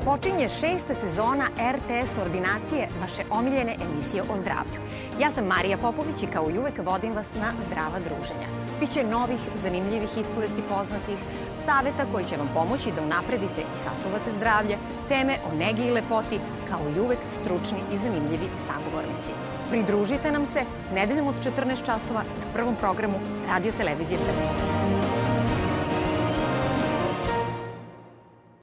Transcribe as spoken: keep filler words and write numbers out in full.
Počinje šesta sezona er te es ordinacije, vaše omiljene emisije o zdravlju. Ja sam Marija Popović i kao i uvek vodim vas na zdrava druženja. Biće novih, zanimljivih ispovesti poznatih, saveta koji će vam pomoći da unapredite i sačuvate zdravlje, teme o negi i lepoti, kao i uvek stručni i zanimljivi sagovornici. Pridružite nam se nedeljom od četrnaest časova na prvom programu Radio Televizije Srbije.